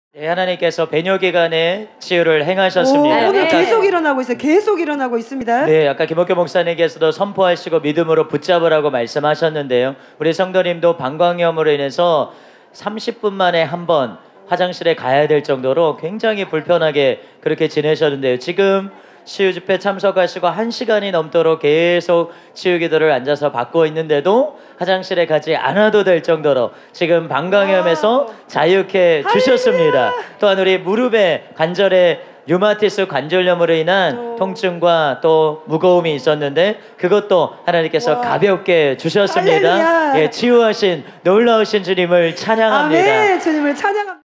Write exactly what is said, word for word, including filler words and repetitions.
네, 하나님께서 배뇨 기간에 치유를 행하셨습니다. 오, 오늘 아까, 계속 일어나고 있어요. 계속 일어나고 있습니다. 네, 아까 김옥교 목사님께서도 선포하시고 믿음으로 붙잡으라고 말씀하셨는데요. 우리 성도님도 방광염으로 인해서 삼십 분 만에 한 번 화장실에 가야 될 정도로 굉장히 불편하게 그렇게 지내셨는데요. 지금 치유 집회 참석하시고 한 시간이 넘도록 계속 치유 기도를 앉아서 받고 있는데도 화장실에 가지 않아도 될 정도로 지금 방광염에서 자유케 주셨습니다. 또한 우리 무릎에 관절에 류마티스 관절염으로 인한 오. 통증과 또 무거움이 있었는데 그것도 하나님께서 와. 가볍게 주셨습니다. 할렐루야. 예, 치유하신 놀라우신 주님을 찬양합니다. 아멘. 주님을 찬양.